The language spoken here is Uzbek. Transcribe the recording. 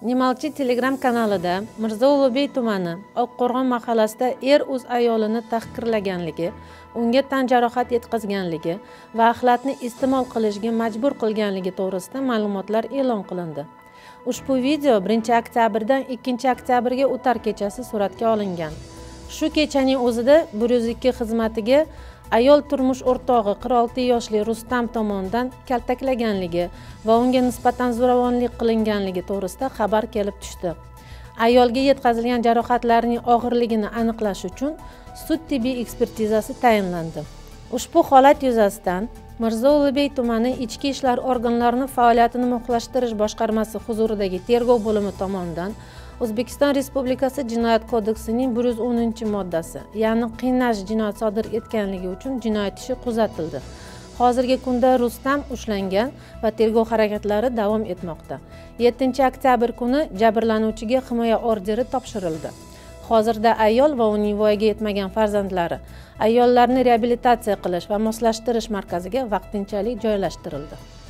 Nemalchi Telegram kanalida Mirzo Ulug'bek tumani Oqqo'rg'on mahallasida o'z ayolini tahqirlaganligi, unga tan jarohat yetkazganligi va axlatni iste'mol qilishga majbur qilganligi to'g'risida ma'lumotlar e'lon qilindi. Ushbu video 1-oktyabrdan 2-oktyabrga o'tar kechasi suratga olingan. Shu kechaning o'zida 102 xizmatiga ayol turmush o'rtog'i 46 yoshli Rustam tomonidan kaltaklaganligi va unga nisbatan zo'ravonlik qilinganligi to'g'risida xabar kelib tushdi. Ayolga yetkazilgan jarohatlarning og'irligini aniqlash uchun sud tibbiy ekspertizasi tayinlandi. Ushbu holat yuzasidan Mirzo Ulug'bek tumani Ichki ishlar organlarining faoliyatini muhlashtirish boshqarmasi huzuridagi tergov bo'limi tomonidan O'zbekiston Respublikasi Jinoyat kodeksining 110-moddasi, ya'ni qiynash jinoyat sodir etganligi uchun jinoyat ishi qo'zg'atildi. Hozirgi kunda Rustam ushlangan va tergov harakatlari davom etmoqda. 7-oktyabr kuni jabrlanuvchiga himoya orderi topshirildi. Hozirda ayol va uning voyaga yetmagan farzandlari ayollarni reabilitatsiya qilish va moslashtirish markaziga vaqtinchalik joylashtirildi.